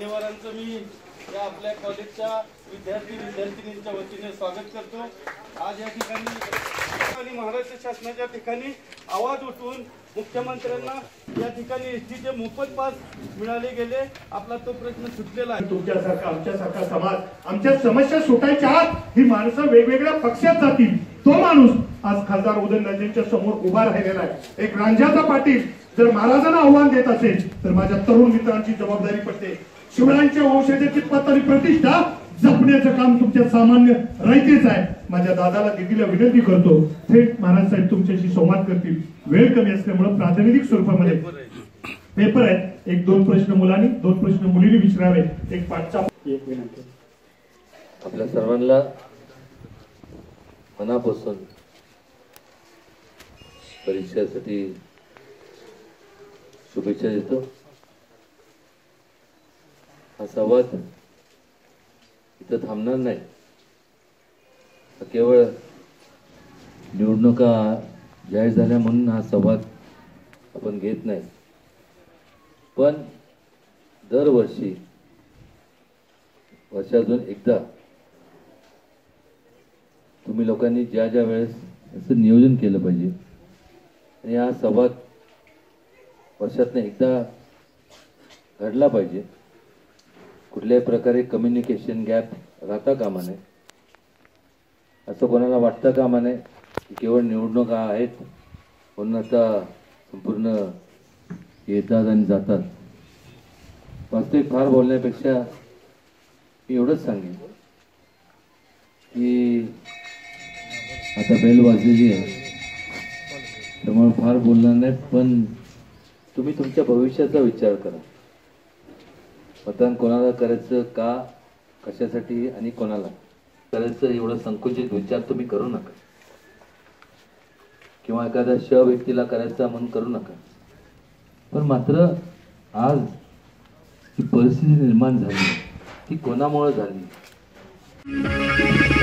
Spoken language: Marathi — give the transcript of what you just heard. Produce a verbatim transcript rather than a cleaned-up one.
मान्यवरांचं मी या आपल्या कॉलेजच्या विद्यार्थी विद्यार्थिनींच्या वतीने स्वागत करतो। आज या ठिकाणी आणि महाराष्ट्र शासनाच्या ठिकाणी आवाज उठवून मुख्यमंत्र्यांना या ठिकाणी एसटीचे मोफत पास मिळाले गेले, आपला तो प्रश्न सुटलेला आहे। तुमच्यासारखा आमच्यासारखा समाज आमच्या समस्या सुटायच्या आत ही माणसं वेगवेगळ्या पक्षात जातील, तो माणूस आज खासदार उदयनराजेंच्या समोर उभा राहिलेला आहे। एक रांझ्याचा पाटील जर महाराजांना आव्हान देत असेल तर माझ्या तरुण मित्रांची जबाबदारी पडते। शिवरायांच्या वंशाची पत आणि प्रतिष्ठा जपण्याचं काम तुमच्या सामान्य रयतेच आहे। माझ्या दादाला दिदीला विनंती करतो, थेट महाराज साहेब तुमच्याशी संवाद करतील। वेळ कमी असल्यामुळे प्रातिनिधिक स्वरूपामध्ये पेपर आहेत, एक दोन प्रश्न मुलांनी दोन प्रश्न मुलींनी विचारावे। एक पाठचा एक विनंती आपल्या सर्वांना मनापासून परीक्षेसाठी शुभेच्छा देतो। हा संवाद इथं थांबणार नाही, केवळ निवडणुका जाहीर झाल्या म्हणून हा संवाद आपण घेत नाही, पण दरवर्षी वर्षातून एकदा तुम्ही लोकांनी ज्या ज्या वेळेस असं नियोजन केलं पाहिजे आणि हा संवाद वर्षातून एकदा घडला पाहिजे। कुठल्याही प्रकारे कम्युनिकेशन गॅप राहता कामा नये, असं कोणाला वाटतं कामा नये की केवळ निवडणुका आहेत म्हणून आता संपूर्ण येतात आणि जातात। वास्तविक फार बोलण्यापेक्षा मी एवढंच सांगेन की आता बेल वाजलेली आहे त्यामुळे फार बोलणार नाही, पण तुम्ही तुमच्या भविष्याचा विचार करा। मतदान कोणाला करायचं, का, कशासाठी आणि कोणाला करायचं एवढं संकुचित विचार तुम्ही करू नका, किंवा एखाद्या श व्यक्तीला करायचा म्हणून करू नका। पण मात्र आज जी परिस्थिती निर्माण झाली ती कोणामुळे झाली?